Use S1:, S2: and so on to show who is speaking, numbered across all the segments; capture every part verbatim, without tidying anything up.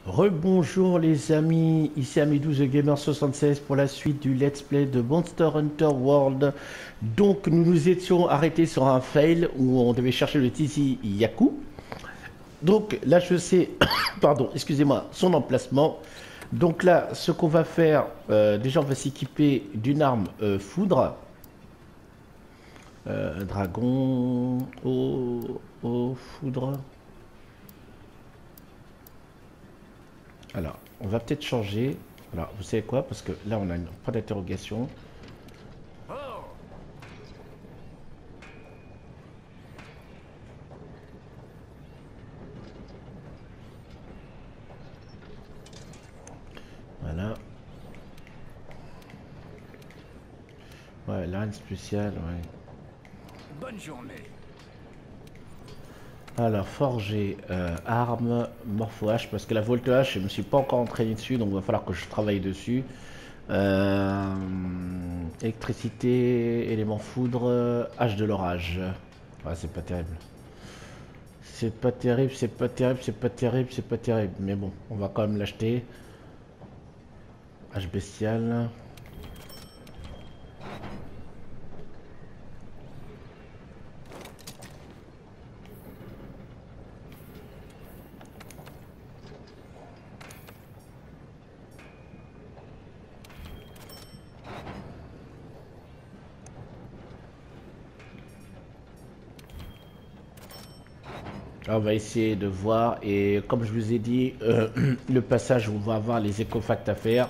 S1: Rebonjour les amis, ici Amidou The Gamer soixante-seize pour la suite du Let's Play de Monster Hunter World. Donc nous nous étions arrêtés sur un fail où on devait chercher le Tizi Yaku. Donc là je sais, pardon, excusez-moi, son emplacement. Donc là ce qu'on va faire, euh, déjà on va s'équiper d'une arme euh, foudre. Euh, dragon, eau, eau, foudre. Alors, on va peut-être changer. Alors, vous savez quoi? Parce que là, on a une point d'interrogation. Voilà. Ouais, l'arme spéciale, ouais.
S2: Bonne journée.
S1: Alors, forger, euh, arme, morpho H, parce que la volte H, je me suis pas encore entraîné dessus, donc il va falloir que je travaille dessus. Euh, électricité, élément foudre, H de l'orage. Ouais, c'est pas terrible. C'est pas terrible, c'est pas terrible, c'est pas terrible, c'est pas terrible. Mais bon, on va quand même l'acheter. H bestial. On va essayer de voir, et comme je vous ai dit, euh, le passage où on va avoir les écofacts à faire.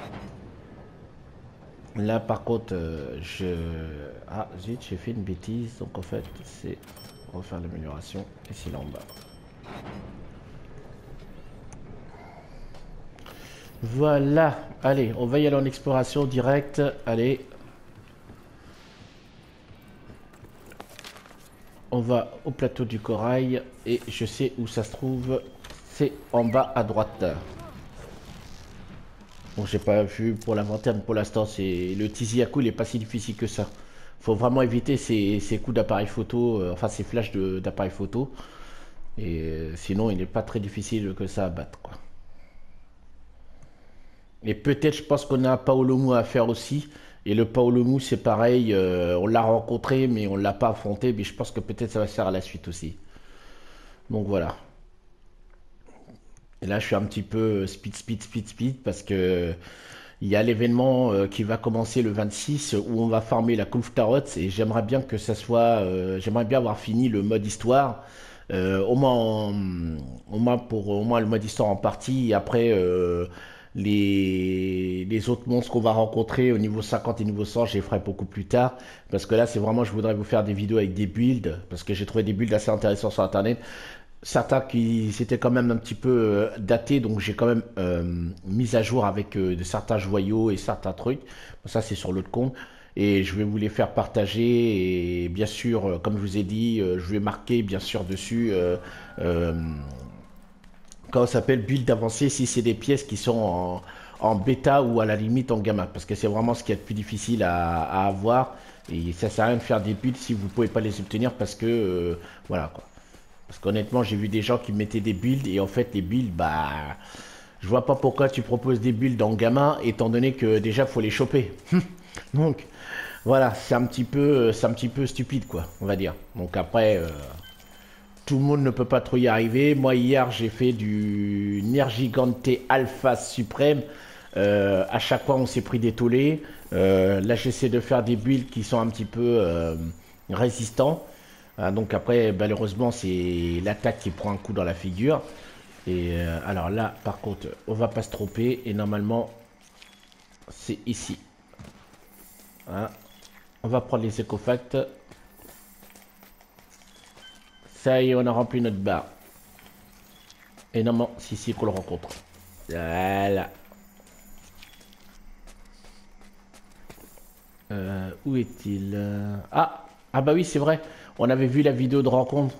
S1: Là par contre, euh, je... Ah zut, j'ai fait une bêtise, donc en fait c'est refaire l'amélioration, et c'est là en bas. Voilà, allez, on va y aller en exploration directe, allez. On va au plateau du corail, et je sais où ça se trouve, c'est en bas à droite. Bon, j'ai pas vu pour l'inventaire, mais pour l'instant, c'est le Tizi Yaku, il est pas si difficile que ça. Faut vraiment éviter ces, ces coups d'appareil photo, euh, enfin ces flashs d'appareil photo. Et euh, sinon, il n'est pas très difficile que ça à battre, quoi. Et peut-être, je pense qu'on a un Paolomu à faire aussi. Et le Paolomu, c'est pareil, euh, on l'a rencontré, mais on l'a pas affronté. Mais je pense que peut-être ça va se faire à la suite aussi. Donc voilà. Et là, je suis un petit peu speed, speed, speed, speed, parce que il y a l'événement euh, qui va commencer le vingt-six où on va farmer la Kulf Tarot, et j'aimerais bien que ça soit, euh, j'aimerais bien avoir fini le mode histoire, euh, au moins, en- au moins pour au moins le mode histoire en partie, et après euh, les, les autres monstres qu'on va rencontrer au niveau cinquante et niveau cent, je les ferai beaucoup plus tard, parce que là c'est vraiment, je voudrais vous faire des vidéos avec des builds, parce que j'ai trouvé des builds assez intéressants sur internet. Certains qui s'étaient quand même un petit peu euh, datés, donc j'ai quand même euh, mis à jour avec euh, de certains joyaux et certains trucs. Ça, c'est sur l'autre compte. Et je vais vous les faire partager. Et bien sûr, euh, comme je vous ai dit, euh, je vais marquer bien sûr dessus euh, euh, quand ça s'appelle build avancé, si c'est des pièces qui sont en, en bêta ou à la limite en gamma. Parce que c'est vraiment ce qui est le plus difficile à, à avoir. Et ça sert à rien de faire des builds si vous ne pouvez pas les obtenir parce que, euh, voilà quoi. Parce qu'honnêtement, j'ai vu des gens qui mettaient des builds et en fait, les builds, bah, je vois pas pourquoi tu proposes des builds en gamin, étant donné que déjà, faut les choper. Donc, voilà, c'est un petit peu, c'est un petit peu stupide, quoi, on va dire. Donc après, euh, tout le monde ne peut pas trop y arriver. Moi, hier, j'ai fait du Nergigante Alpha Suprême. Euh, à chaque fois, on s'est pris des tollés. Euh, là, j'essaie de faire des builds qui sont un petit peu euh, résistants. Ah, donc après, malheureusement, c'est l'attaque qui prend un coup dans la figure. Et euh, alors là, par contre, on va pas se tromper. Et normalement, c'est ici. Hein. On va prendre les écofacts. Ça y est, on a rempli notre barre. Et normalement, c'est ici qu'on le rencontre. Voilà. Euh, où est-il? Ah, ah bah oui, c'est vrai. On avait vu la vidéo de rencontre.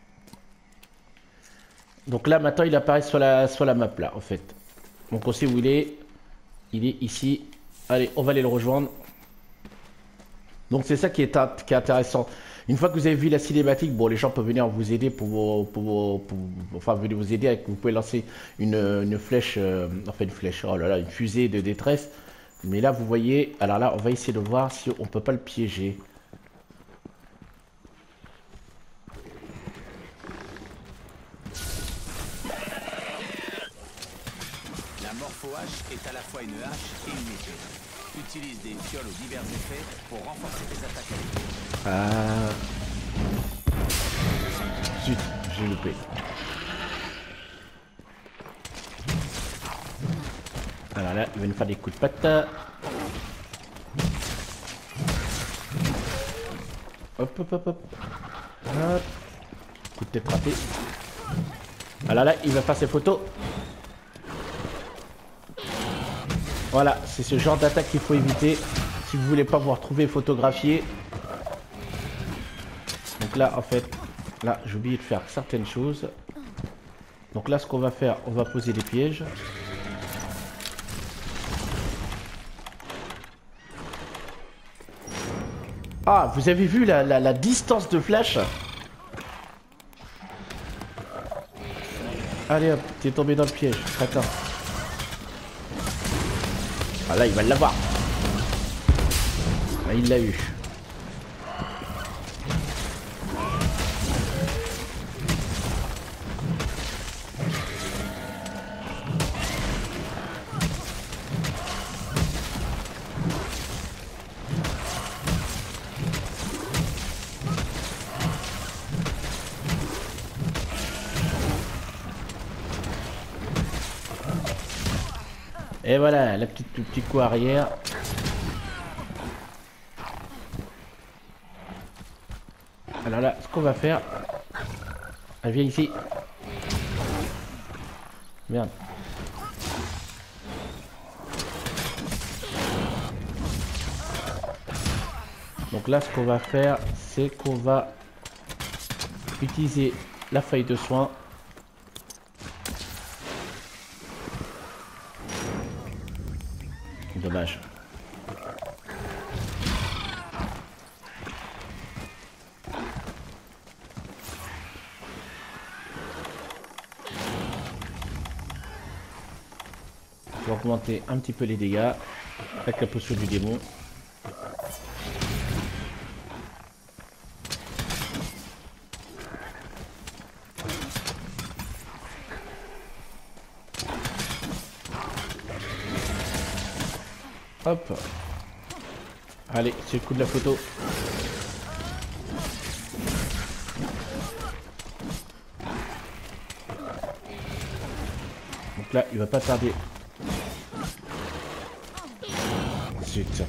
S1: Donc là, maintenant, il apparaît sur la, sur la map, là, en fait. Donc on sait où il est. Il est ici. Allez, on va aller le rejoindre. Donc c'est ça qui est, qui est intéressant. Une fois que vous avez vu la cinématique, bon, les gens peuvent venir vous aider pour, vos, pour, vos, pour enfin, venir vous aider avec, vous pouvez lancer une, une flèche, euh, enfin une flèche, oh là là, une fusée de détresse. Mais là, vous voyez, alors là, on va essayer de voir si on peut pas le piéger.
S2: La morpho-hache est à la fois une hache et une épée. Utilise des fioles aux divers effets pour renforcer tes attaques à l'épée.
S1: Ah. Zut, j'ai loupé. Alors là, il va nous faire des coups de patte. Hop, hop, hop, hop. Hop. Coup de tête raté. Alors là, il va faire ses photos. Voilà, c'est ce genre d'attaque qu'il faut éviter si vous voulez pas vous retrouver photographié. Donc là, en fait, là, j'ai oublié de faire certaines choses. Donc là, ce qu'on va faire, on va poser des pièges. Ah, vous avez vu la, la, la distance de flash? Allez hop, t'es tombé dans le piège. Attends. Ah là, il va l'avoir. Ah, il l'a eu. Et voilà, la petite, le petit coup arrière. Alors là, ce qu'on va faire... Elle vient ici. Merde. Donc là, ce qu'on va faire, c'est qu'on va utiliser la feuille de soin. Dommage. Je vais augmenter un petit peu les dégâts avec la potion du démon. Hop. Allez, c'est le coup de la photo. Donc là, il va pas tarder. Zut.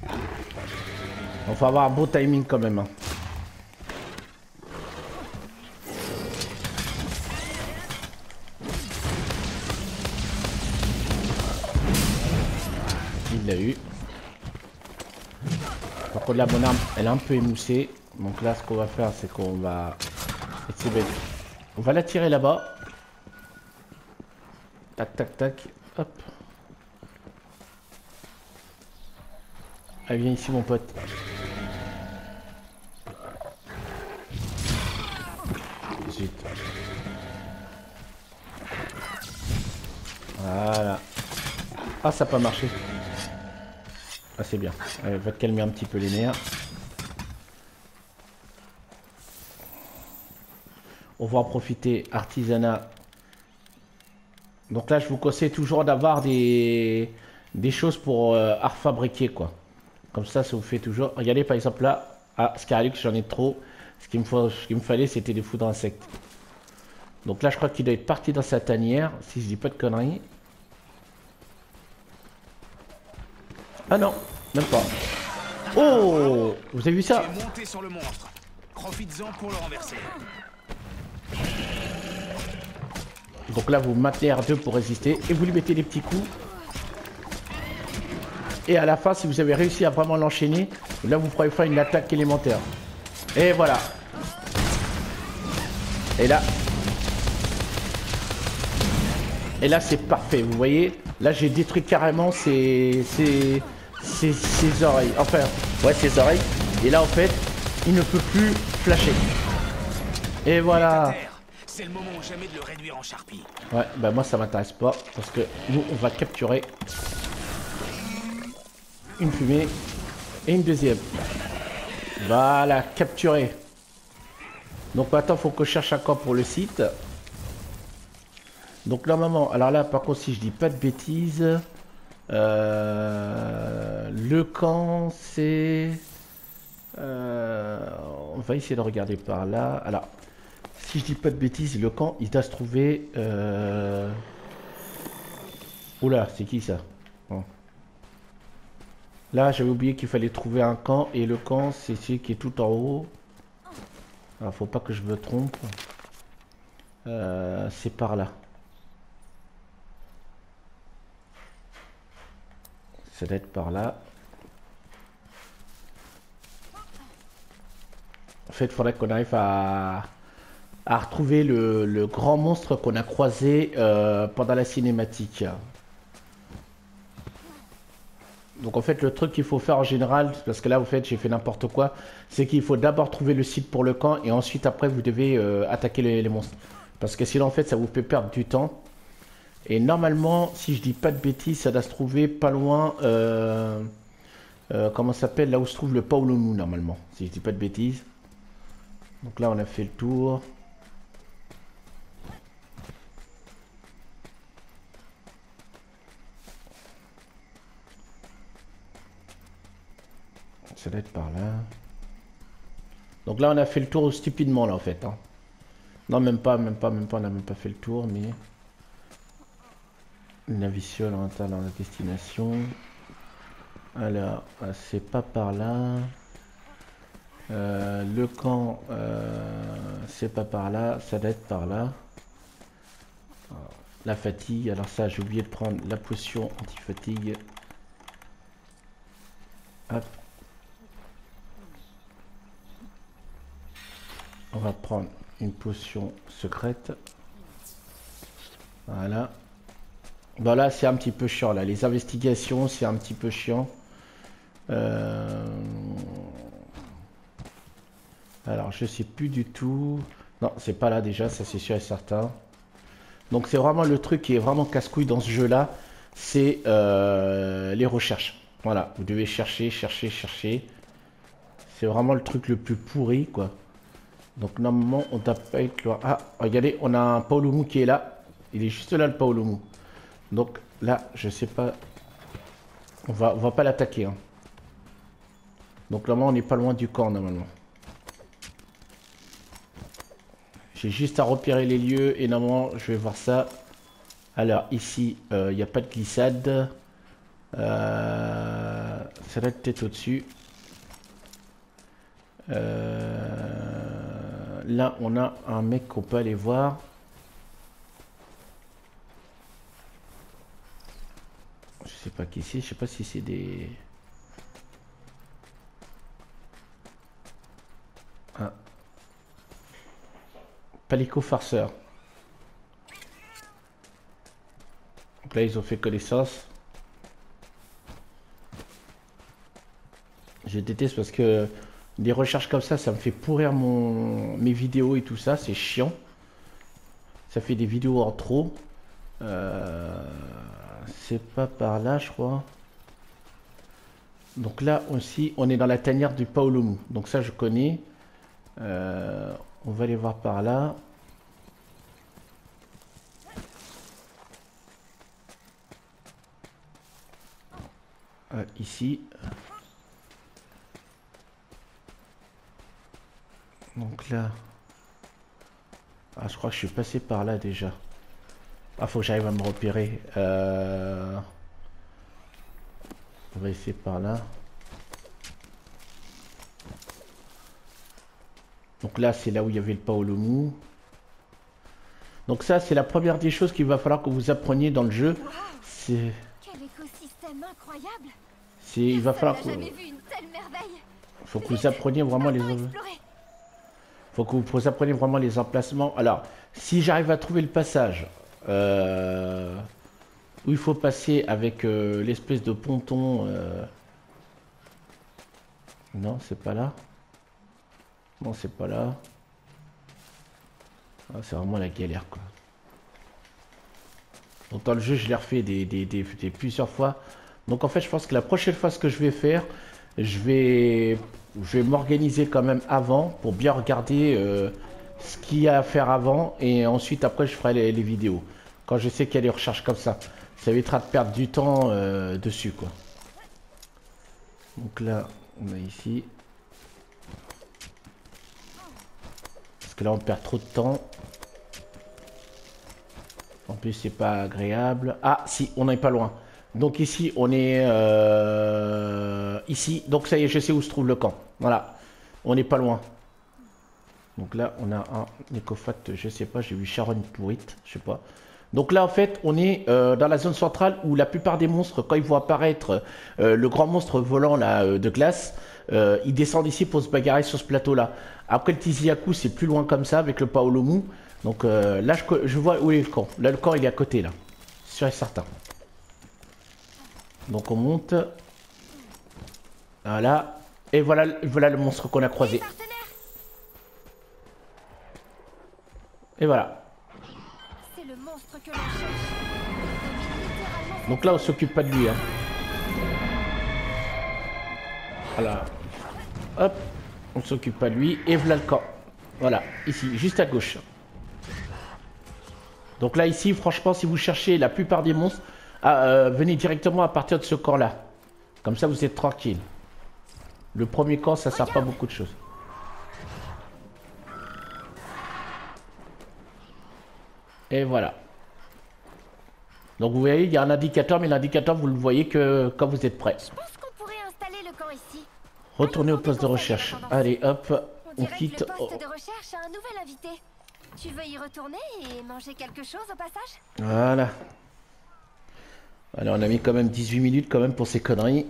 S1: On va avoir un beau timing quand même. Hein. Il l'a eu. Par contre là, mon arme, elle est un peu émoussée. Donc là, ce qu'on va faire, c'est qu'on va essayer de... On va la tirer là-bas. Tac, tac, tac. Hop. Elle vient ici, mon pote. Zut. Voilà. Ah, ça n'a pas marché. Ah, c'est bien. Elle va te calmer un petit peu les nerfs. On va en profiter. Artisanat. Donc là, je vous conseille toujours d'avoir des, des choses pour euh, à refabriquer, quoi. Comme ça, ça vous fait toujours... Regardez, par exemple, là. Ah, Scarlux, j'en ai trop. Ce qu'il me, faut, ce qu'il me fallait, c'était des foudres insectes. Donc là, je crois qu'il doit être parti dans sa tanière, si je dis pas de conneries. Ah non, même pas. Oh, vous avez vu ça?
S2: Tu es monté sur le monstre. Profites-en pour le renverser.
S1: Donc là, vous maintenez R deux pour résister et vous lui mettez des petits coups. Et à la fin, si vous avez réussi à vraiment l'enchaîner, là, vous pourrez faire une attaque élémentaire. Et voilà. Et là... Et là, c'est parfait, vous voyez. Là, j'ai détruit carrément ses, ses, ses, ses oreilles. Enfin, ouais, ses oreilles. Et là, en fait, il ne peut plus flasher. Et voilà.
S2: C'est le moment ou jamais de le réduire en charpie.
S1: Ouais, bah moi ça m'intéresse pas parce que nous on va capturer une fumée et une deuxième. Voilà, capturé. Donc maintenant faut que je cherche un camp pour le site. Donc normalement, alors là par contre si je dis pas de bêtises, euh, le camp c'est... Euh, on va essayer de regarder par là. Alors, si je dis pas de bêtises, le camp il doit se trouver... Euh... Oula, c'est qui ça? Bon. Là j'avais oublié qu'il fallait trouver un camp et le camp c'est celui qui est tout en haut. Alors faut pas que je me trompe. Euh, c'est par là. Ça doit être par là. En fait, il faudrait qu'on arrive à, à retrouver le, le grand monstre qu'on a croisé euh, pendant la cinématique. Donc en fait, le truc qu'il faut faire en général, parce que là, en fait, j'ai fait n'importe quoi, c'est qu'il faut d'abord trouver le site pour le camp et ensuite, après, vous devez euh, attaquer les, les monstres. Parce que sinon, en fait, ça vous fait perdre du temps. Et normalement, si je dis pas de bêtises, ça doit se trouver pas loin... Euh, euh, comment ça s'appelle? Là où se trouve le Paolomu, normalement. Si je dis pas de bêtises. Donc là, on a fait le tour. Ça doit être par là. Donc là, on a fait le tour stupidement, là, en fait. Hein. Non, même pas, même pas, même pas. On n'a même pas fait le tour, mais... Naviciole rentre dans la destination. Alors, c'est pas par là. Euh, le camp, euh, c'est pas par là, ça doit être par là. La fatigue, alors ça j'ai oublié de prendre la potion anti-fatigue. Hop. On va prendre une potion secrète. Voilà. Bon là c'est un petit peu chiant là, les investigations c'est un petit peu chiant. Euh... Alors je sais plus du tout. Non c'est pas là déjà, ça c'est sûr et certain. Donc c'est vraiment le truc qui est vraiment casse-couille dans ce jeu là. C'est euh, les recherches. Voilà, vous devez chercher, chercher, chercher. C'est vraiment le truc le plus pourri quoi. Donc normalement on doit pas être loin. Ah regardez, on a un Paolomu qui est là. Il est juste là le Paolomu. Donc là je sais pas. On va, on va pas l'attaquer. Hein. Donc normalement on n'est pas loin du camp normalement. J'ai juste à repérer les lieux et normalement je vais voir ça. Alors ici il euh, n'y a pas de glissade. Euh, ça doit être peut-être au-dessus. Euh, là on a un mec qu'on peut aller voir. Je sais pas qui c'est, je sais pas si c'est des... Ah. Palico farceur. Donc là ils ont fait connaissance. Je déteste parce que des recherches comme ça, ça me fait pourrir mon mes vidéos et tout ça, c'est chiant. Ça fait des vidéos en trop. Euh... C'est pas par là je crois. Donc là aussi on est dans la tanière du Paolomu. Donc ça je connais. Euh... On va aller voir par là. Euh, ici. Donc là. Ah, je crois que je suis passé par là déjà. Ah, faut que j'arrive à me repérer. Euh... On va essayer par là. Donc là, c'est là où il y avait le Paolomu. Donc ça, c'est la première des choses qu'il va falloir que vous appreniez dans le jeu. C'est...
S3: Quel écosystème incroyable!
S1: C'est... Il va falloir que...
S3: Jamais vu une telle merveille.
S1: Faut que vous appreniez vraiment les... Faut que vous appreniez vraiment les emplacements. Alors, si j'arrive à trouver le passage euh, où il faut passer avec euh, l'espèce de ponton... Euh... Non, c'est pas là. Non, c'est pas là. Ah, c'est vraiment la galère, quoi. Donc dans le jeu, je l'ai refait des, des, des, des plusieurs fois. Donc en fait, je pense que la prochaine fois, ce que je vais faire, je vais, je vais m'organiser quand même avant pour bien regarder euh, ce qu'il y a à faire avant. Et ensuite, après, je ferai les, les vidéos. Quand je sais qu'il y a des recherches comme ça. Ça évitera de perdre du temps euh, dessus, quoi. Donc là, on a ici. Parce que là, on perd trop de temps. En plus, c'est pas agréable. Ah, si, on n'est pas loin. Donc ici, on est euh, ici. Donc ça y est, je sais où se trouve le camp. Voilà, on n'est pas loin. Donc là, on a un nécofact, je sais pas, j'ai vu charogne pourrite, je sais pas. Donc là, en fait, on est euh, dans la zone centrale où la plupart des monstres, quand ils vont apparaître euh, le grand monstre volant là euh, de glace, euh, ils descendent ici pour se bagarrer sur ce plateau-là. Après le Tiziaku, c'est plus loin comme ça avec le Paolomu. Donc euh, là, je, je vois où est le camp. Là, le camp, il est à côté, là. Sûr et certain. Donc on monte. Voilà. Et voilà, voilà le monstre qu'on a croisé. Et voilà.
S3: C'est le monstre que l'on cherche.
S1: Donc là, on s'occupe pas de lui. Hein. Voilà. Hop. On s'occupe pas de lui. Et voilà le camp. Voilà. Ici, juste à gauche. Donc là, ici, franchement, si vous cherchez la plupart des monstres, ah, euh, venez directement à partir de ce camp-là. Comme ça, vous êtes tranquille. Le premier camp, ça sert pas beaucoup de choses. Et voilà. Donc vous voyez, il y a un indicateur, mais l'indicateur, vous le voyez que quand vous êtes prêt.
S3: Je pense qu'on pourrait installer le camp ici.
S1: Retournez au poste de recherche. Allez, hop, on quitte.
S3: Le poste de recherche a un nouvel invité. Tu veux y retourner et manger quelque chose au passage?
S1: Voilà. Alors on a mis quand même dix-huit minutes quand même pour ces conneries.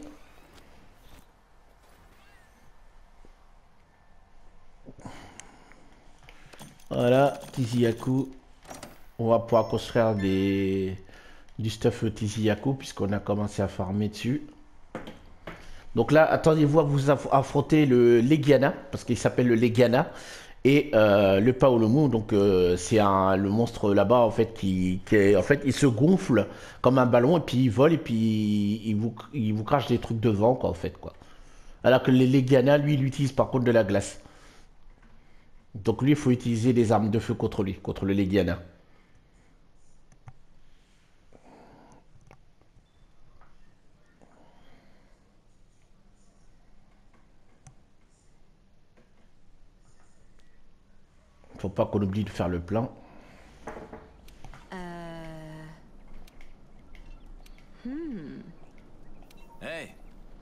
S1: Voilà, Tiziaku. On va pouvoir construire des... du stuff Tiziaku puisqu'on a commencé à farmer dessus. Donc là, attendez-vous à vous affronter le Legiana, parce qu'il s'appelle le Legiana, et euh, le Paolomu. Donc euh, c'est un le monstre là-bas en fait qui, qui est, en fait il se gonfle comme un ballon et puis il vole et puis il vous il vous crache des trucs devant quoi en fait quoi. Alors que le Legiana lui il utilise par contre de la glace. Donc lui il faut utiliser des armes de feu contre lui, contre le Legiana. Faut pas qu'on oublie de faire le plein.
S3: Euh... Hmm.
S2: Hey,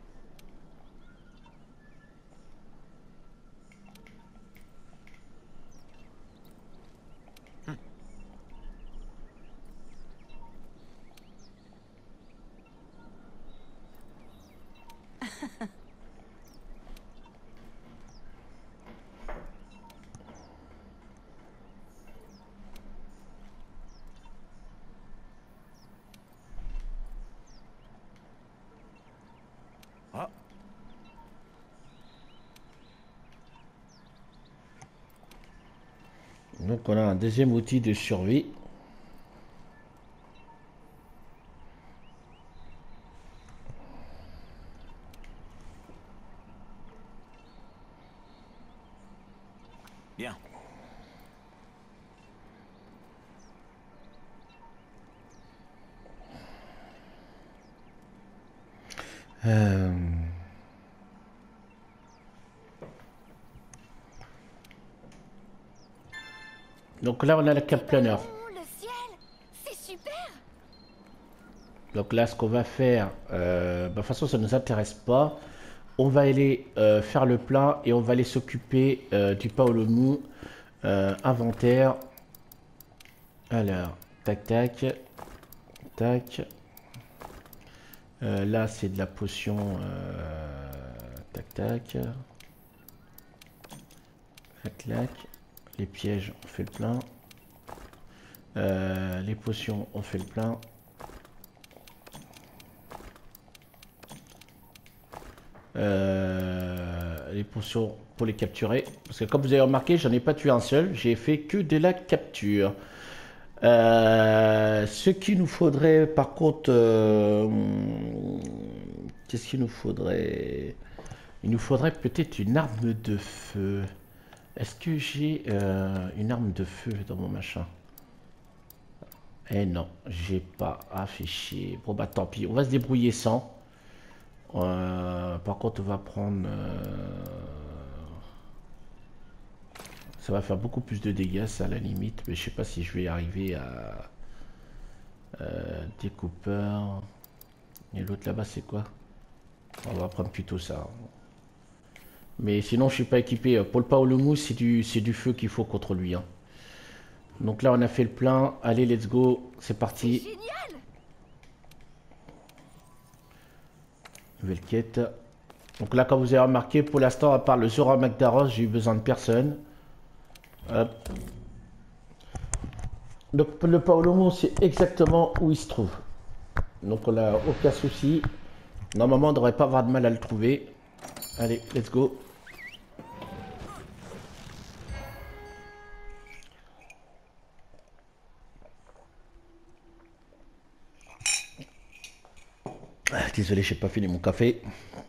S2: ah,
S1: Donc on a un deuxième outil de survie.
S2: bien.
S1: Euh... Donc là on a la cap planner.
S3: Oh, le ciel, c'est super.
S1: Donc là ce qu'on va faire, euh, bah, de toute façon ça ne nous intéresse pas. On va aller euh, faire le plein et on va aller s'occuper euh, du Paolomu. Euh, inventaire. Alors, tac tac. Tac. Euh, là c'est de la potion. Euh, tac tac. Clac clac. Les pièges, on fait le plein. Euh, les potions, on fait le plein. Euh, les potions pour les capturer. Parce que comme vous avez remarqué, j'en ai pas tué un seul. J'ai fait que de la capture. Euh, ce qu'il nous faudrait, par contre... Euh, Qu'est-ce qu'il nous faudrait? Il nous faudrait peut-être une arme de feu. Est-ce que j'ai euh, une arme de feu dans mon machin? Eh non, j'ai pas affiché. Bon bah tant pis, on va se débrouiller sans. Euh, par contre, on va prendre... Euh... Ça va faire beaucoup plus de dégâts, ça à la limite. Mais je sais pas si je vais arriver à... Euh, découpeur. Et l'autre là-bas, c'est quoi? On va prendre plutôt ça. Mais sinon, je suis pas équipé. Pour le Paolumu, c'est du, c'est du feu qu'il faut contre lui. Hein. Donc là, on a fait le plein. Allez, let's go. C'est parti. Nouvelle quête. Donc là, comme vous avez remarqué, pour l'instant, à part le Zora Magdaros, j'ai eu besoin de personne. Hop. Donc le Paolumu, c'est exactement où il se trouve. Donc on a aucun souci. Normalement, on ne devrait pas avoir de mal à le trouver. Allez, let's go. Ah, désolé, j'ai pas fini mon café.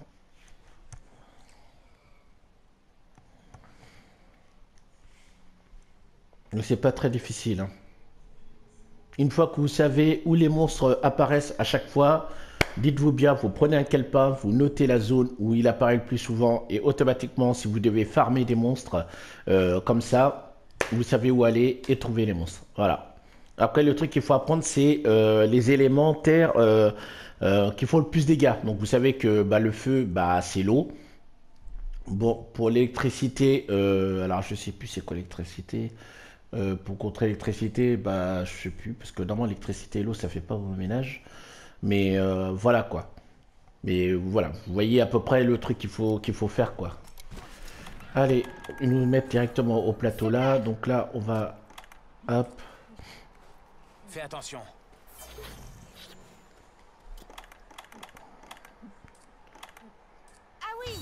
S1: Mais c'est pas très difficile. Hein. Une fois que vous savez où les monstres apparaissent à chaque fois, dites-vous bien, vous prenez un calepin, vous notez la zone où il apparaît le plus souvent et automatiquement, si vous devez farmer des monstres euh, comme ça, vous savez où aller et trouver les monstres. Voilà. Après, le truc qu'il faut apprendre, c'est euh, les éléments terre euh, euh, qui font le plus de dégâts. Donc, vous savez que bah, le feu, bah, c'est l'eau. Bon, pour l'électricité, euh, alors je sais plus c'est quoi l'électricité. Euh, pour contrer l'électricité, bah, je sais plus, parce que normalement l'électricité et l'eau, ça fait pas vos ménages. Mais euh, voilà quoi. Mais voilà, vous voyez à peu près le truc qu'il faut qu'il faut faire quoi. Allez, ils nous mettent directement au plateau là. Donc là, on va... Hop.
S2: Fais attention.
S3: Ah oui.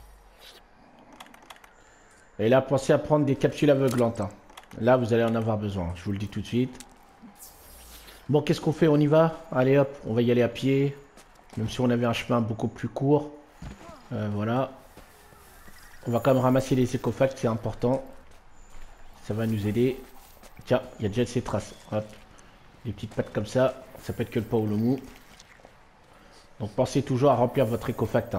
S1: Et là, pensez à prendre des capsules aveuglantes. Hein. Là, vous allez en avoir besoin, je vous le dis tout de suite. Bon, qu'est-ce qu'on fait? On y va? Allez hop, on va y aller à pied. Même si on avait un chemin beaucoup plus court. Euh, voilà. On va quand même ramasser les écophages, c'est important. Ça va nous aider. Tiens, il y a déjà ces traces. Hop. Des petites pattes comme ça. Ça peut être que le Paolumu. Donc pensez toujours à remplir votre écofact. Hein.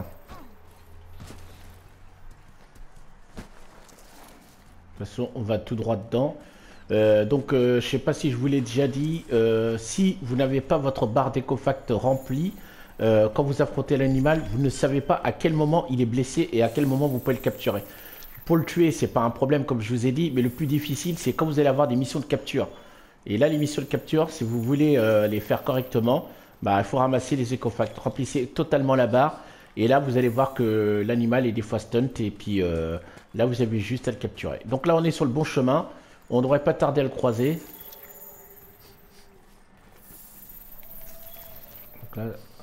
S1: De toute façon, on va tout droit dedans. Euh, donc, euh, je sais pas si je vous l'ai déjà dit. Euh, si vous n'avez pas votre barre d'écofact remplie, euh, quand vous affrontez l'animal, vous ne savez pas à quel moment il est blessé et à quel moment vous pouvez le capturer. Pour le tuer, c'est pas un problème comme je vous ai dit, mais le plus difficile, c'est quand vous allez avoir des missions de capture. Et là, les missions de capture, si vous voulez euh, les faire correctement, bah, il faut ramasser les écofacts. Remplissez totalement la barre. Et là, vous allez voir que l'animal est des fois stunt. Et puis euh, là, vous avez juste à le capturer. Donc là, on est sur le bon chemin. On ne devrait pas tarder à le croiser. Donc là...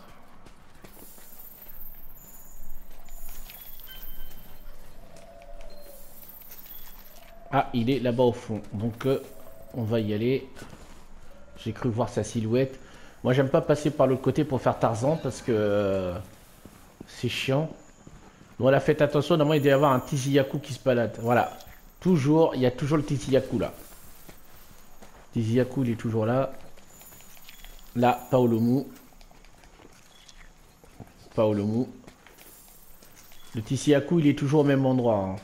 S1: Ah, il est là-bas au fond. Donc, euh, on va y aller. J'ai cru voir sa silhouette. Moi, j'aime pas passer par l'autre côté pour faire Tarzan parce que euh, c'est chiant. Bon, là, faites attention. Normalement, il doit y avoir un Tiziyaku qui se balade. Voilà. Toujours, il y a toujours le Tiziyaku là. Tiziyaku, il est toujours là. Là, Paolumu. Paolumu. Le Tiziyaku, il est toujours au même endroit. Hein.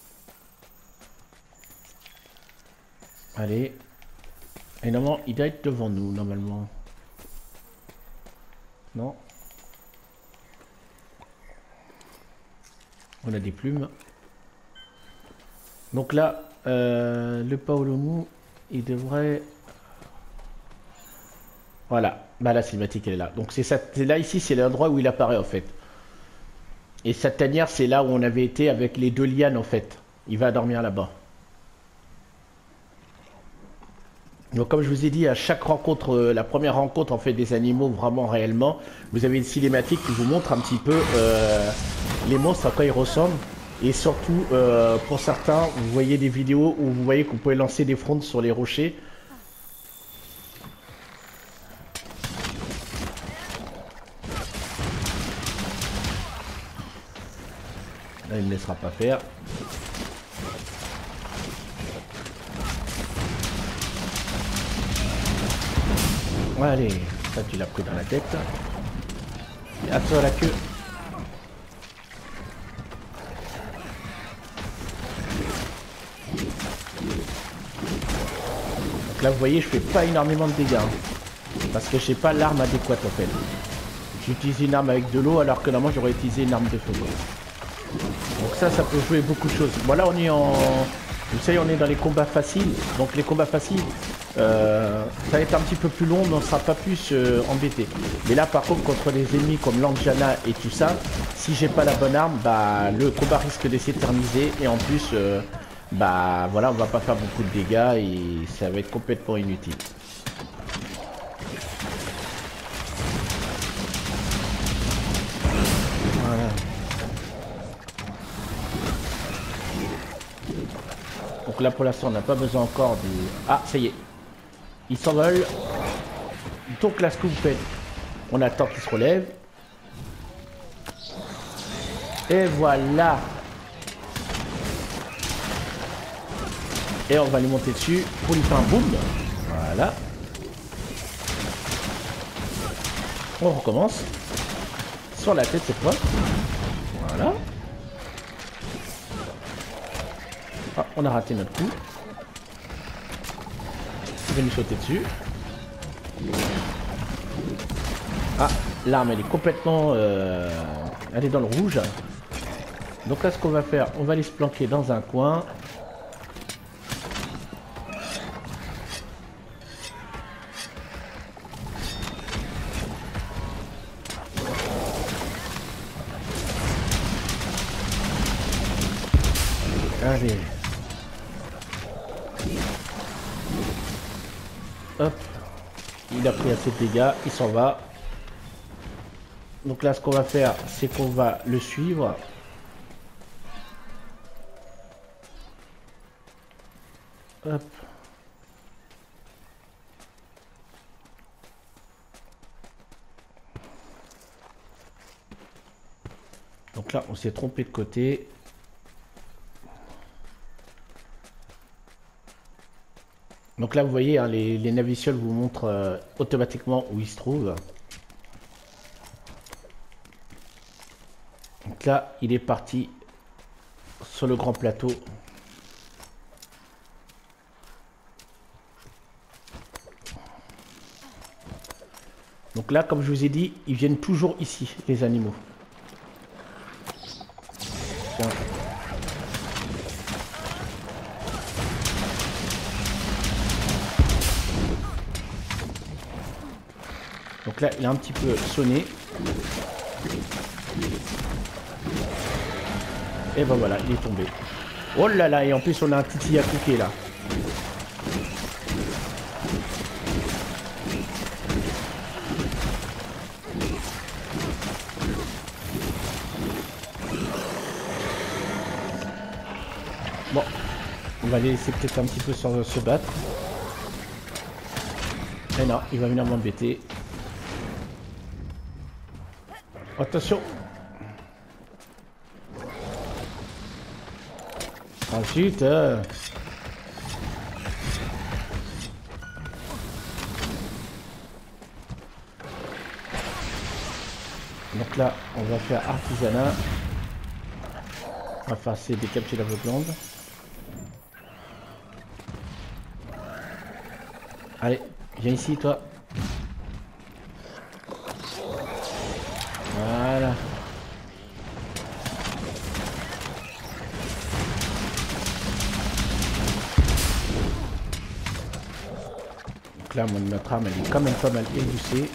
S1: Allez. Et normalement, il doit être devant nous, normalement. Non. On a des plumes. Donc là, euh, le Paolumu, il devrait... Voilà. Bah la cinématique, elle est là. Donc c'est ça. Là, ici, c'est l'endroit où il apparaît, en fait. Et sa tanière, c'est là où on avait été avec les deux lianes, en fait. Il va dormir là-bas. Donc comme je vous ai dit, à chaque rencontre, euh, la première rencontre en fait des animaux vraiment réellement, vous avez une cinématique qui vous montre un petit peu euh, les monstres à quoi ils ressemblent. Et surtout, euh, pour certains, vous voyez des vidéos où vous voyez que vous pouvez lancer des frondes sur les rochers. Là, il ne me laissera pas faire. Allez, ça tu l'as pris dans la tête. Et à toi la queue. Donc là vous voyez je fais pas énormément de dégâts. Hein, parce que j'ai pas l'arme adéquate en fait. J'utilise une arme avec de l'eau alors que normalement j'aurais utilisé une arme de feu. Donc ça, ça peut jouer beaucoup de choses. Bon là on est en... Vous savez on est dans les combats faciles. Donc les combats faciles, euh, ça va être un petit peu plus long mais on ne sera pas plus euh, embêté. Mais là par contre contre les ennemis comme l'Anjana et tout ça, si j'ai pas la bonne arme, bah le combat risque de s'éterniser. Et en plus, euh, bah voilà, on va pas faire beaucoup de dégâts et ça va être complètement inutile. Voilà. Donc là pour l'instant on n'a pas besoin encore de... Ah ça y est. Ils s'envolent. Donc là ce que vous faites, on attend qu'ils se relèvent. Et voilà. Et on va lui monter dessus pour lui faire un boom. Voilà. On recommence. Sur la tête cette fois. Voilà. Ah, on a raté notre coup. Je vais lui sauter dessus. Ah, l'arme elle est complètement... Euh, elle est dans le rouge. Donc là ce qu'on va faire, on va aller se planquer dans un coin. Allez. Hop. Il a pris assez de dégâts, il s'en va. Donc là ce qu'on va faire, c'est qu'on va le suivre. Hop. Donc là on s'est trompé de côté. Donc là vous voyez hein, les, les navicioles vous montrent euh, automatiquement où ils se trouvent. Donc là il est parti sur le grand plateau. Donc là comme je vous ai dit, ils viennent toujours ici les animaux. Tiens. Donc là, il a un petit peu sonné. Et ben voilà, il est tombé. Oh là là, et en plus on a un titi à couper là. Bon, on va les laisser peut-être un petit peu se, se battre. Et non, il va venir m'embêter. Attention. Ensuite, euh... donc là, on va faire artisanat. On va faire c'est décapiter la glande. Allez, viens ici, toi. Voilà. Donc là, notre arme, elle est quand même pas mal émoussée.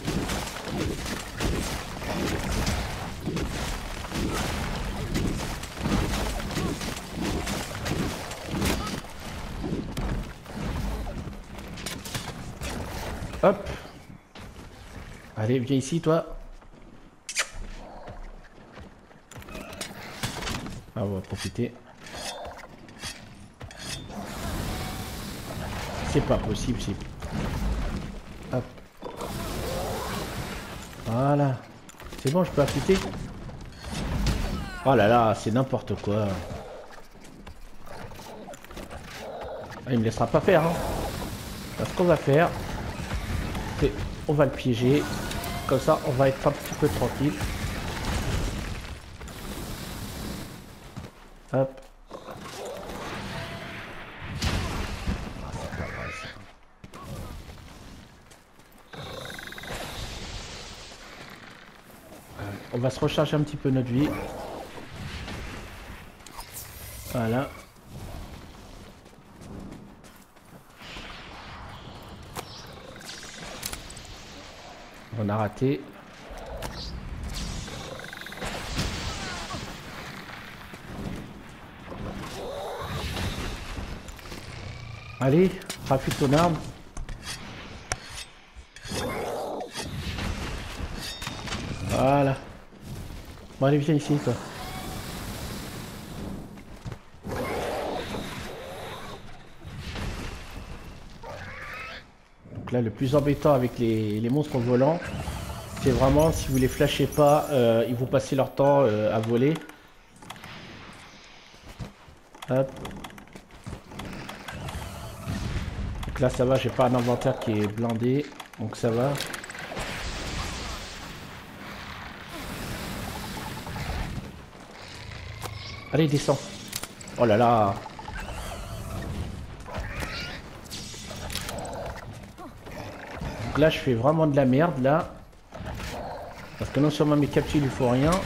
S1: Hop. Allez, viens ici, toi. Ah, on va profiter. C'est pas possible, c'est... Hop. Voilà. C'est bon, je peux appliquer. Oh là là, c'est n'importe quoi. Ah, il me laissera pas faire. Hein. Ce qu'on va faire, c'est on va le piéger. Comme ça, on va être un petit peu tranquille. Hop. On va se recharger un petit peu notre vie. Voilà. On a raté. Allez, rafule ton arme. Voilà. Bon, allez, viens ici, toi. Donc là, le plus embêtant avec les, les monstres volants, c'est vraiment, si vous les flashez pas, euh, ils vont passer leur temps euh, à voler. Hop. Donc là, ça va, j'ai pas un inventaire qui est blindé, donc ça va. Allez, descends. Oh là là. Donc là, je fais vraiment de la merde, là. Parce que non seulement mes capsules, il faut rien.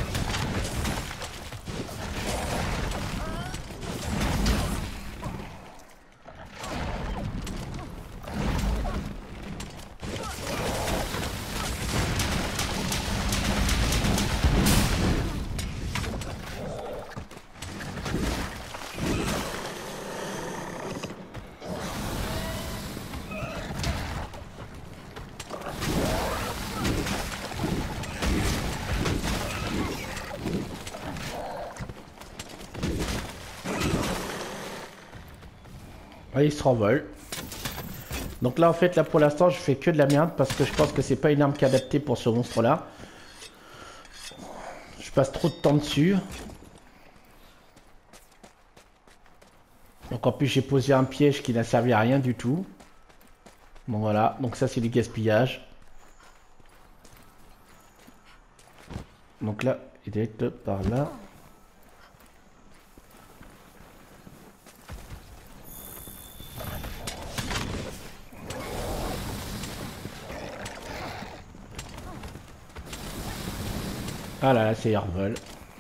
S1: Ouais, il se renvole. Donc là, en fait, là pour l'instant, je fais que de la merde parce que je pense que c'est pas une arme qui est adaptée pour ce monstre-là. Je passe trop de temps dessus. Donc en plus, j'ai posé un piège qui n'a servi à rien du tout. Bon voilà, donc ça c'est du gaspillage. Donc là, il doit être par là. Ah là là, c'est Airvol.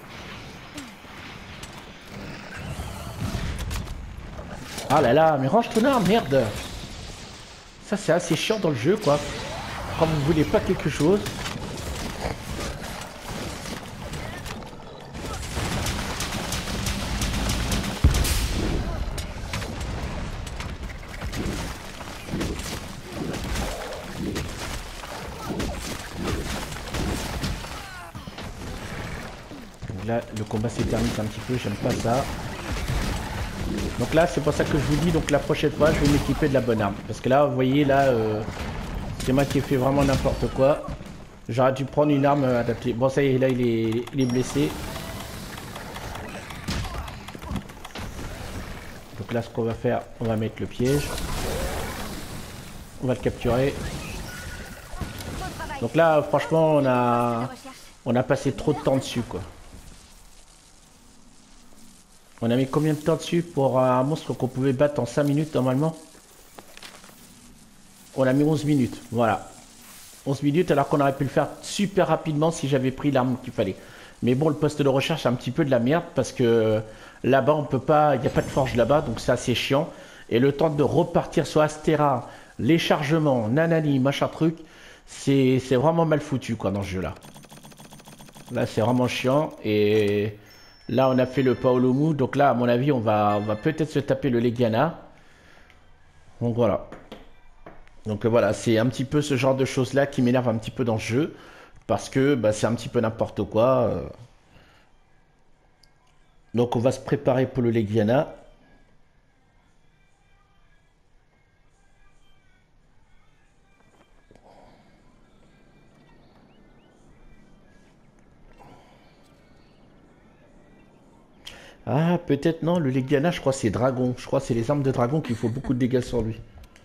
S1: Ah là là, mais range ton arme, merde. Ça c'est assez chiant dans le jeu, quoi. Quand vous voulez pas quelque chose. Donc là, le combat s'éternise un petit peu, j'aime pas ça. Donc là, c'est pour ça que je vous dis, donc la prochaine fois, je vais m'équiper de la bonne arme. Parce que là, vous voyez, là, euh, c'est moi qui ai fait vraiment n'importe quoi. J'aurais dû prendre une arme adaptée. Bon, ça y est, là, il est, il est blessé. Donc là, ce qu'on va faire, on va mettre le piège. On va le capturer. Donc là, franchement, on a, on a passé trop de temps dessus, quoi. On a mis combien de temps dessus pour un monstre qu'on pouvait battre en cinq minutes normalement? On a mis onze minutes, voilà. onze minutes alors qu'on aurait pu le faire super rapidement si j'avais pris l'arme qu'il fallait. Mais bon, le poste de recherche c'est un petit peu de la merde parce que là-bas on peut pas, il n'y a pas de forge là-bas donc c'est assez chiant. Et le temps de repartir sur Astera, les chargements, nanani, machin truc, c'est vraiment mal foutu quoi dans ce jeu là. Là c'est vraiment chiant et... Là, on a fait le Paolo Mu, donc là, à mon avis, on va, on va peut-être se taper le Legiana. Donc voilà. Donc voilà, c'est un petit peu ce genre de choses-là qui m'énerve un petit peu dans le jeu. Parce que bah, c'est un petit peu n'importe quoi. Donc on va se préparer pour le Legiana. Ah, peut-être non, le Legiana, je crois que c'est dragon. Je crois que c'est les armes de dragon qu'il faut beaucoup de dégâts sur lui.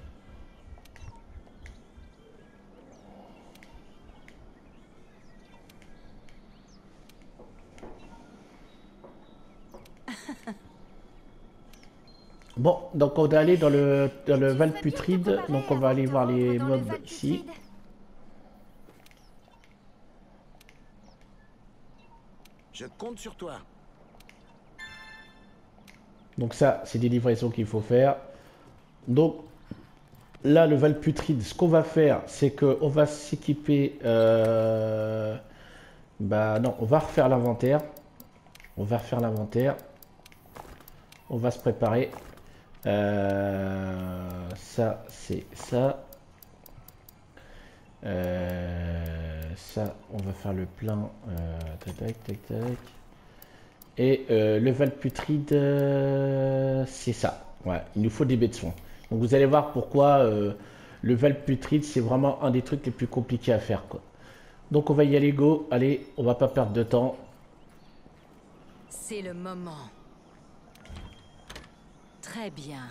S1: Bon, donc on va aller dans le, dans le
S3: Tu
S1: Val
S3: ferais bien de te
S1: Putride.
S3: préparer
S1: Donc on va
S3: avant
S1: aller
S3: de te
S1: voir
S3: rendre
S1: les
S3: dans le
S1: mobs
S3: Val
S1: ici.
S3: Putride.
S2: Je compte sur toi.
S1: Donc ça, c'est des livraisons qu'il faut faire. Donc là, le Val Putride, ce qu'on va faire, c'est qu'on va s'équiper... euh, Bah non, on va refaire l'inventaire. On va refaire l'inventaire. On va se préparer. Euh, ça, c'est ça. Euh, ça, on va faire le plein. Euh, tac, tac, tac, tac. Et euh, le Valputride, euh, c'est ça. Ouais, il nous faut des baies de soins. Donc vous allez voir pourquoi euh, le Valputride, c'est vraiment un des trucs les plus compliqués à faire, quoi. Donc on va y aller, go. Allez, on va pas perdre de temps.
S4: C'est le moment. Très bien.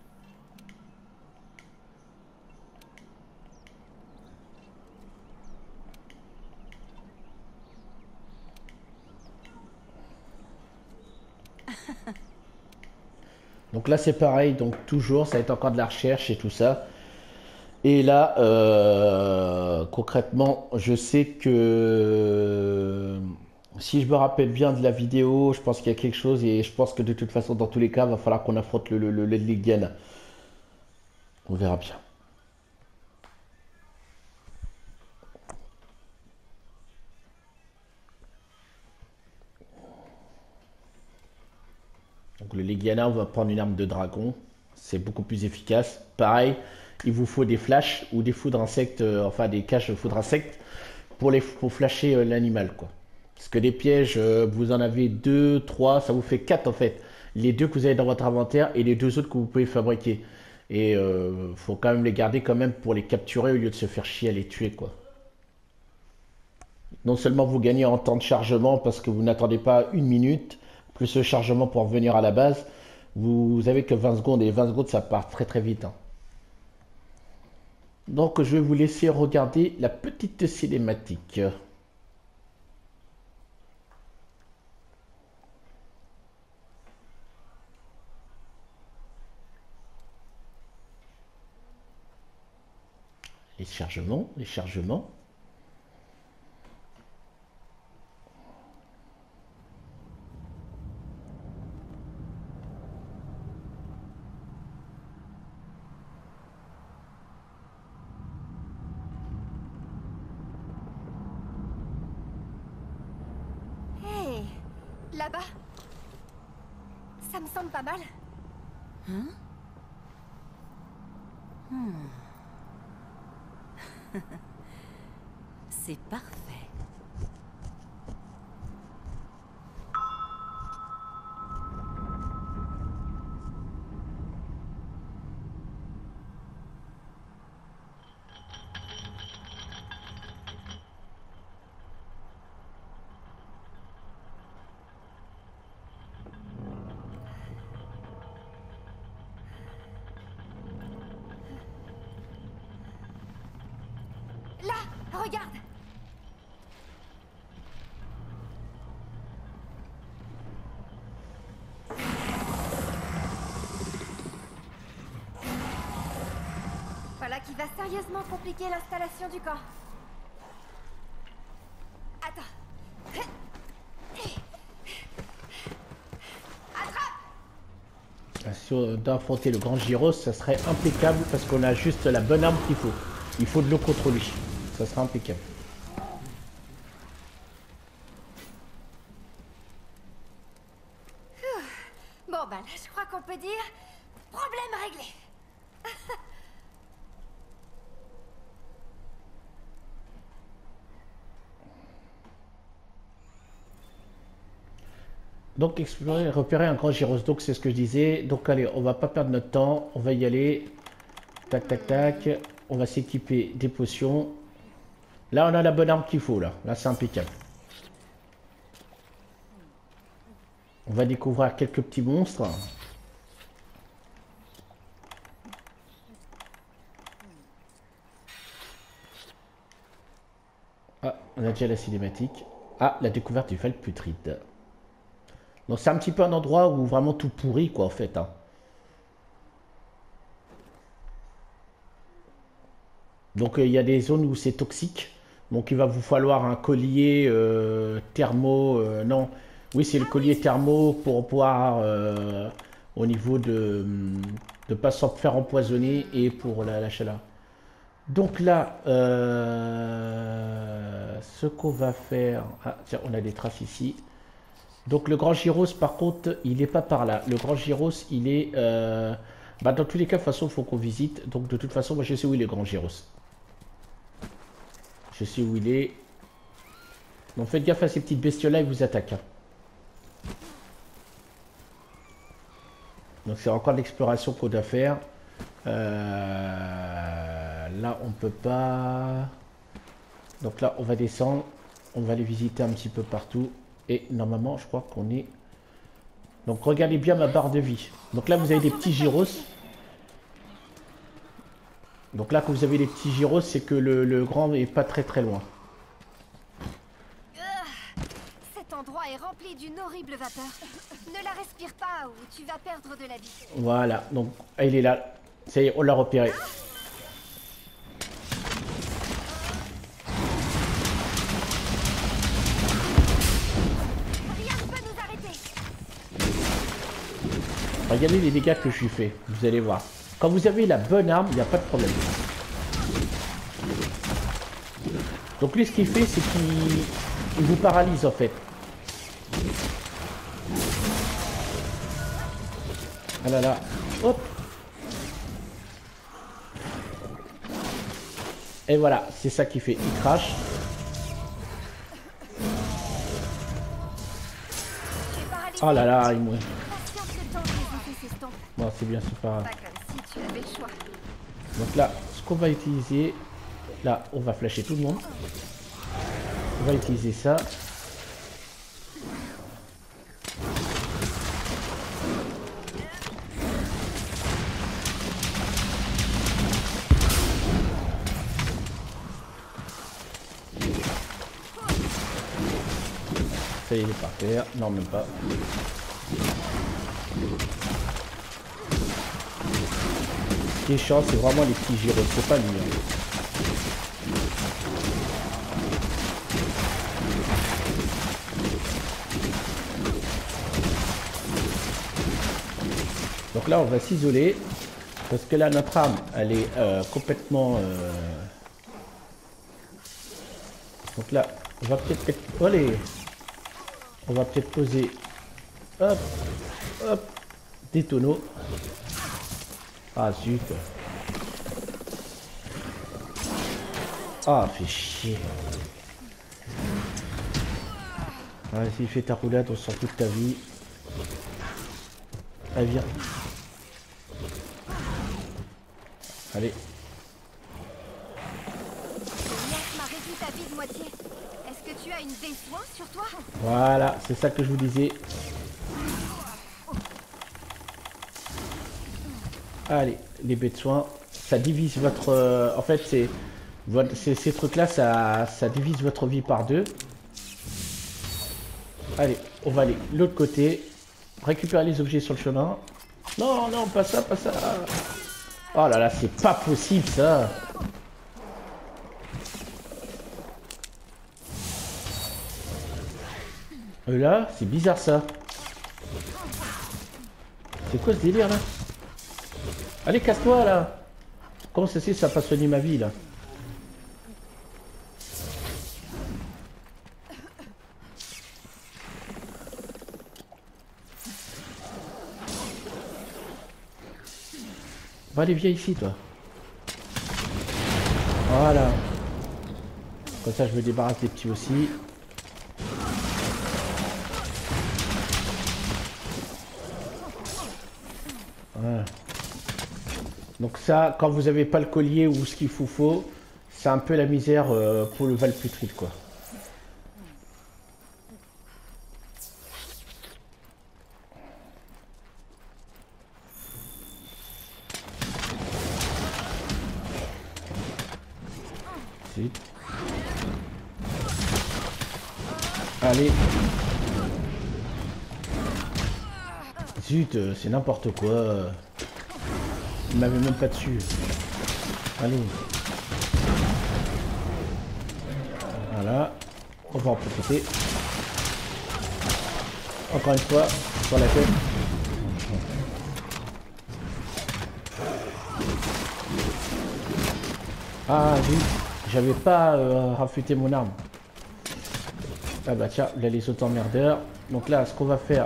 S1: Donc là c'est pareil, donc toujours, ça va être encore de la recherche et tout ça. Et là, euh, concrètement, je sais que si je me rappelle bien de la vidéo, je pense qu'il y a quelque chose et je pense que de toute façon, dans tous les cas, il va falloir qu'on affronte le, le, le, le Legiana. On verra bien. Donc le Legiana, on va prendre une arme de dragon. C'est beaucoup plus efficace. Pareil, il vous faut des flashs ou des foudres insectes, euh, enfin des caches de foudres insectes pour, les, pour flasher euh, l'animal, quoi. Parce que des pièges, euh, vous en avez deux, trois, ça vous fait quatre en fait. Les deux que vous avez dans votre inventaire et les deux autres que vous pouvez fabriquer. Et euh, faut quand même les garder quand même pour les capturer au lieu de se faire chier à les tuer, quoi. Non seulement vous gagnez en temps de chargement parce que vous n'attendez pas une minute, plus le chargement pour revenir à la base, vous avez que vingt secondes et vingt secondes ça part très très vite, hein. Donc je vais vous laisser regarder la petite cinématique. Les chargements, les chargements.
S3: Hé, là-bas. Ça me semble pas mal.
S4: Hein? Hmm. C'est parfait.
S3: Là, regarde. Voilà qui va sérieusement compliquer l'installation du camp. Attends. Attrape!
S1: Si on doit affronter le grand Gyros, ça serait impeccable parce qu'on a juste la bonne arme qu'il faut. Il faut de l'eau contre lui. Ça sera impeccable.
S3: Bon bah là, je crois qu'on peut dire problème réglé.
S1: Donc explorer et repérer un grand gyros. Donc c'est ce que je disais. Donc allez, on va pas perdre notre temps. On va y aller. Tac, tac, tac. On va s'équiper des potions. Là, on a la bonne arme qu'il faut, là. Là, c'est impeccable. On va découvrir quelques petits monstres. Ah, on a déjà la cinématique. Ah, la découverte du Val putride. Donc c'est un petit peu un endroit où vraiment tout pourrit, quoi, en fait. Hein. Donc il euh, y a des zones où c'est toxique. Donc il va vous falloir un collier euh, thermo. Euh, non, oui, c'est le collier thermo pour pouvoir, euh, au niveau de ne pas s'en faire empoisonner et pour la, la chaleur. Donc là, euh, ce qu'on va faire... Ah, tiens, on a des traces ici. Donc le grand gyros, par contre, il n'est pas par là. Le grand gyros, il est... Euh, bah, dans tous les cas, de toute façon, il faut qu'on visite. Donc de toute façon, moi je sais où il est, le grand gyros. Je sais où il est. Donc faites gaffe à ces petites bestioles-là, ils vous attaquent. Hein. Donc c'est encore l'exploration qu'on doit faire. Euh, là, on peut pas... Donc là, on va descendre. On va les visiter un petit peu partout. Et normalement, je crois qu'on est... Donc regardez bien ma barre de vie. Donc là, vous avez des petits gyros. Donc là, quand vous avez les petits gyros, c'est que le, le grand est pas très très loin.
S3: Cet endroit est rempli d'une horrible vapeur. Ne la respire pas ou tu vas perdre de la vie.
S1: Voilà, donc il est là. Ça y est, on l'a repéré.
S3: Rien ne peut nous arrêter.
S1: Regardez les dégâts que je lui fais, vous allez voir. Quand vous avez la bonne arme, il n'y a pas de problème. Donc lui, ce qu'il fait, c'est qu'il vous paralyse en fait. Ah là là, hop. Et voilà, c'est ça qu'il fait, il crache. Oh là là, il mourit. Bon, c'est bien, c'est pas grave. Donc là, ce qu'on va utiliser, là, on va flasher tout le monde. On va utiliser ça. Ça y est, il est par terre. Non, même pas. Ce qui est chiant, c'est vraiment les petits gyros, c'est pas lui. Hein. Donc là, on va s'isoler. Parce que là, notre arme, elle est euh, complètement... Euh... Donc là, on va peut-être... Allez, on va peut-être poser... Hop, hop, des tonneaux. Ah zut. Ah, fait chier. Vas-y, fais ta roulade, on s'en fout de ta vie. Allez, viens. Allez.
S3: m'a réduit ta vie de moitié. Est-ce que tu as une des soins sur toi?
S1: Voilà, c'est ça que je vous disais. Allez, les baies de soins, ça divise votre... Euh, en fait, c'est... Ces, ces trucs-là, ça, ça divise votre vie par deux. Allez, on va aller de l'autre côté. Récupérer les objets sur le chemin. Non, non, pas ça, pas ça. Oh là là, c'est pas possible, ça. Et là, c'est bizarre, ça. C'est quoi ce délire, là? Allez, casse-toi, là. Comment ça c'est, ça passe soigner ma vie, là? Va aller, viens ici, toi. Voilà. Comme ça, je me débarrasse des petits aussi. Ouais. Donc ça, quand vous avez pas le collier ou ce qu'il vous faut, c'est un peu la misère euh, pour le Valputride, quoi. Zut. Allez. Zut, c'est n'importe quoi. Il m'avait même pas dessus. Allez. Voilà. On va en profiter. Encore une fois, sur la tête. Ah, oui. J'avais pas euh, raffûté mon arme. Ah bah tiens, là les autres emmerdeurs. Donc là, ce qu'on va faire,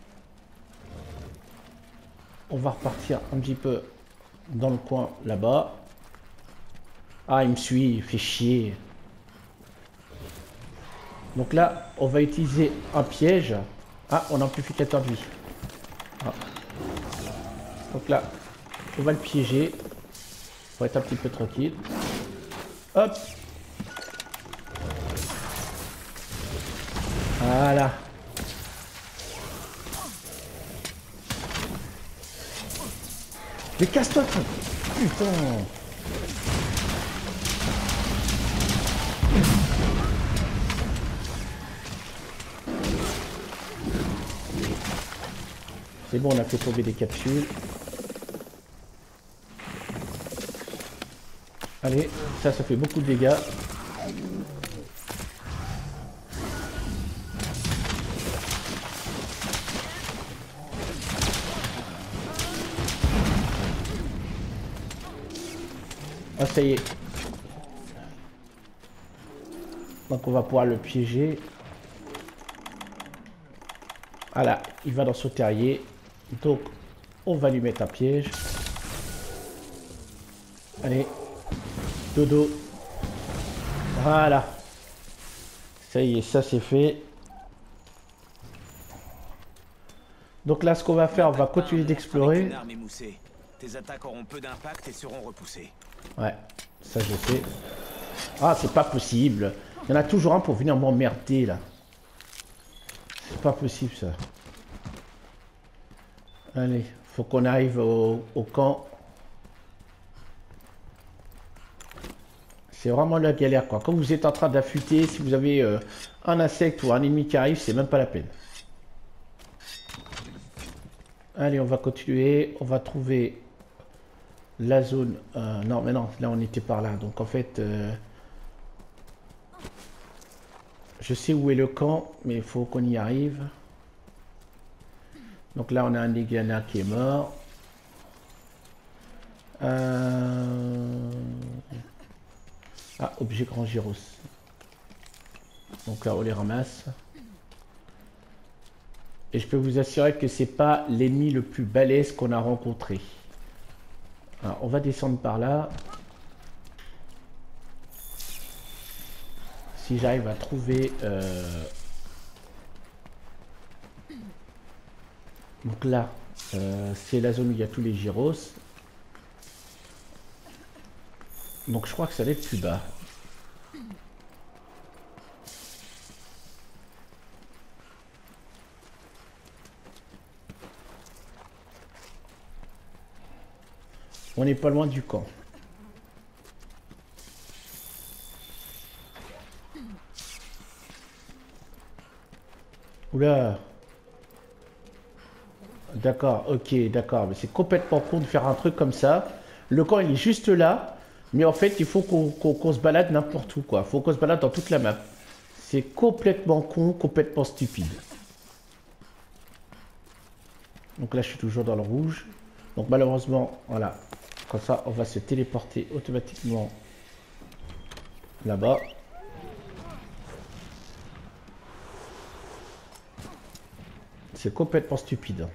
S1: on va repartir un petit peu dans le coin là-bas. Ah, il me suit, il fait chier. Donc là, on va utiliser un piège. Ah, on a un amplificateur de vie. Ah. Donc là, on va le piéger pour être un petit peu tranquille. Hop. Voilà. Mais casse-toi, putain. C'est bon, on a fait tomber des capsules. Allez, ça, ça fait beaucoup de dégâts. Ah, ça y est. Donc on va pouvoir le piéger. Voilà, il va dans son terrier. Donc on va lui mettre un piège. Allez. Dodo. Voilà. Ça y est, ça c'est fait. Donc là, ce qu'on va faire, on va continuer d'explorer.
S2: Tes attaques auront peu d'impact et seront repoussées.
S1: Ouais, ça je sais. Ah, c'est pas possible. Il y en a toujours un pour venir m'emmerder là. C'est pas possible ça. Allez, faut qu'on arrive au, au camp. C'est vraiment la galère quoi. Quand vous êtes en train d'affûter, si vous avez euh, un insecte ou un ennemi qui arrive, c'est même pas la peine. Allez, on va continuer. On va trouver la zone. Euh, non, mais non, là on était par là. Donc en fait, euh, je sais où est le camp, mais il faut qu'on y arrive. Donc là, on a un Iguana qui est mort. Euh... Ah, objet grand gyros. Donc là, on les ramasse. Et je peux vous assurer que c'est pas l'ennemi le plus balèze qu'on a rencontré. Alors, on va descendre par là. Si j'arrive à trouver... Euh... Donc là, euh, c'est la zone où il y a tous les gyros. Donc je crois que ça va être plus bas. On n'est pas loin du camp. Oula. D'accord, ok, d'accord. Mais c'est complètement con de faire un truc comme ça. Le camp, il est juste là. Mais en fait, il faut qu'on qu'on, qu'on se balade n'importe où, quoi. Il faut qu'on se balade dans toute la map. C'est complètement con, complètement stupide. Donc là, je suis toujours dans le rouge. Donc malheureusement, voilà. Comme ça, on va se téléporter automatiquement là-bas. C'est complètement stupide.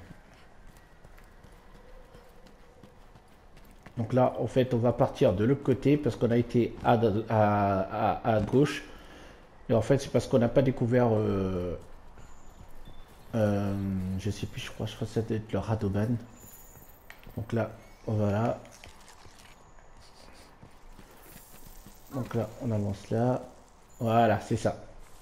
S1: Donc là, en fait, on va partir de l'autre côté parce qu'on a été à, à, à, à gauche. Et en fait, c'est parce qu'on n'a pas découvert... Euh, euh, je sais plus, je crois, je crois que ça doit être le Radoban. Donc là, voilà. Donc là, on avance là. Voilà, c'est ça.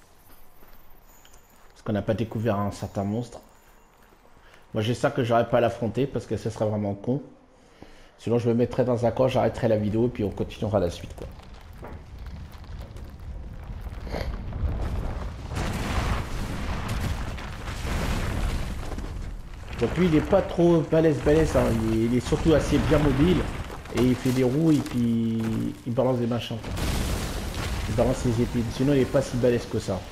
S1: Parce qu'on n'a pas découvert un certain monstre. Moi, j'ai ça que j'aurais pas à l'affronter parce que ce serait vraiment con. Sinon, je me mettrai dans un coin, j'arrêterai la vidéo et puis on continuera la suite, quoi. Donc lui, il est pas trop balèze, balèze. Hein. Il, est, il est surtout assez bien mobile. Et il fait des roues et puis il balance des machins, quoi. Il balance ses épines. Sinon, il est pas si balèze que ça.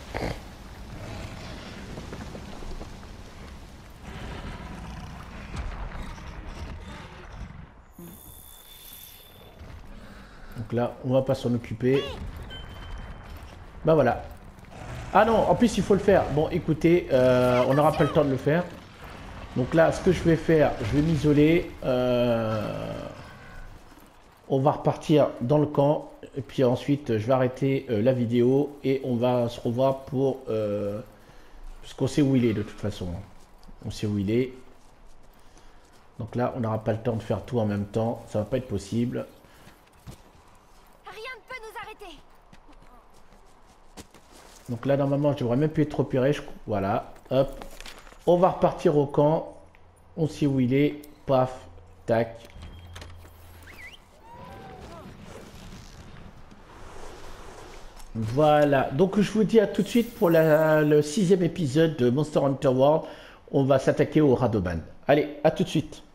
S1: Donc là, on va pas s'en occuper. Bah voilà. Ah non, en plus, il faut le faire. Bon, écoutez, euh, on n'aura pas le temps de le faire. Donc là, ce que je vais faire, je vais m'isoler. Euh, on va repartir dans le camp. Et puis ensuite, je vais arrêter euh, la vidéo. Et on va se revoir pour... Euh, parce qu'on sait où il est de toute façon. On sait où il est. Donc là, on n'aura pas le temps de faire tout en même temps. Ça va pas être possible.
S3: Rien ne peut nous arrêter.
S1: Donc là, normalement, je devrais même plus être repéré. Je... Voilà, hop. On va repartir au camp. On sait où il est. Paf, tac. Voilà. Donc, je vous dis à tout de suite pour la, le sixième épisode de Monster Hunter World. On va s'attaquer au Radoban. Allez, à tout de suite.